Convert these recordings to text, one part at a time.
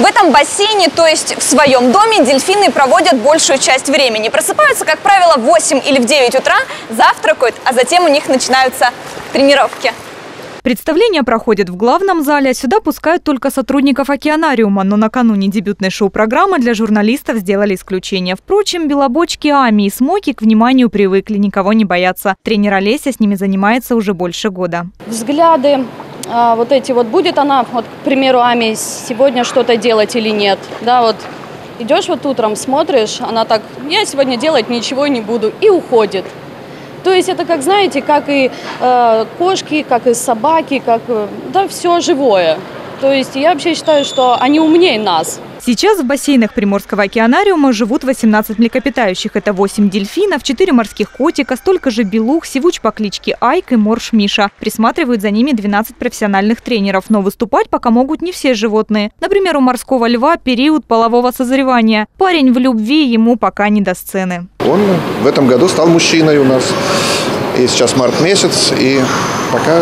В этом бассейне, то есть в своем доме, дельфины проводят большую часть времени. Просыпаются, как правило, в 8 или в 9 утра, завтракают, а затем у них начинаются тренировки. Представления проходят в главном зале, а сюда пускают только сотрудников океанариума. Но накануне дебютной шоу-программы для журналистов сделали исключение. Впрочем, белобочки Ами и Смоки к вниманию привыкли, никого не боятся. Тренер Олеся с ними занимается уже больше года. Взгляды, вот эти вот, будет она, вот, к примеру, Ами сегодня что-то делать или нет. Да, вот идешь вот утром, смотришь, она так, я сегодня делать ничего не буду, и уходит. То есть это, как знаете, как и кошки, как и собаки, как да, все живое. То есть я вообще считаю, что они умнее нас. Сейчас в бассейнах Приморского океанариума живут 18 млекопитающих. Это 8 дельфинов, 4 морских котика, столько же белух, сивуч по кличке Айк и морж Миша. Присматривают за ними 12 профессиональных тренеров. Но выступать пока могут не все животные. Например, у морского льва период полового созревания. Парень в любви, ему пока не до сцены. Он в этом году стал мужчиной у нас. И сейчас март месяц, и пока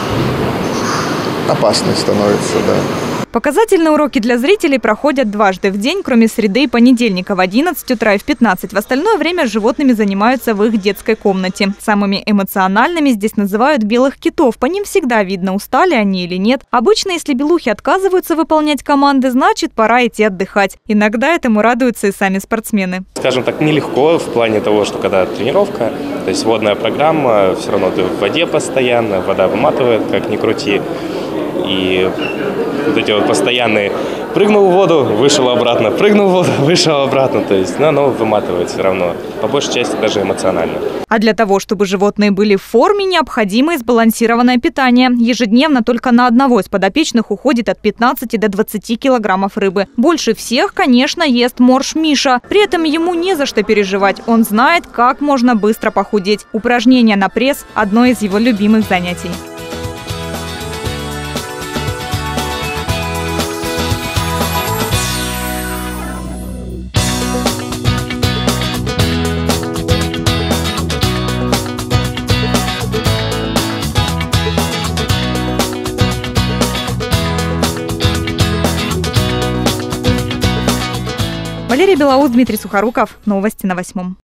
опасный становится, да. Показательные уроки для зрителей проходят дважды в день, кроме среды и понедельника в 11 утра и в 15. В остальное время с животными занимаются в их детской комнате. Самыми эмоциональными здесь называют белых китов. По ним всегда видно, устали они или нет. Обычно, если белухи отказываются выполнять команды, значит, пора идти отдыхать. Иногда этому радуются и сами спортсмены. Скажем так, нелегко в плане того, что когда тренировка, то есть водная программа, все равно ты в воде постоянно, вода выматывает, как ни крути. И вот эти вот постоянные прыгнул в воду, вышел обратно, прыгнул в воду, вышел обратно. То есть оно выматывает все равно, по большей части даже эмоционально. А для того, чтобы животные были в форме, необходимо сбалансированное питание. Ежедневно только на одного из подопечных уходит от 15 до 20 килограммов рыбы. Больше всех, конечно, ест морж Миша. При этом ему не за что переживать. Он знает, как можно быстро похудеть. Упражнения на пресс – одно из его любимых занятий. Валерия Белоус, Дмитрий Сухоруков. Новости на 8.